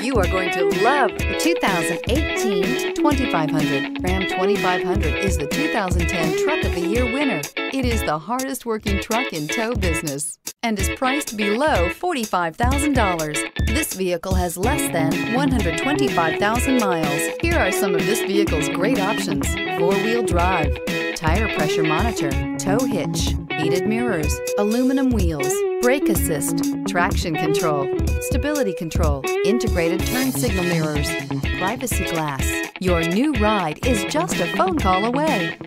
You are going to love the 2018 2500. Ram 2500 is the 2010 Truck of the Year winner. It is the hardest working truck in tow business and is priced below $45,000. This vehicle has less than 125,000 miles. Here are some of this vehicle's great options: four-wheel drive, tire pressure monitor, tow hitch, heated mirrors, aluminum wheels, brake assist, traction control, stability control, integrated turn signal mirrors, privacy glass. Your new ride is just a phone call away.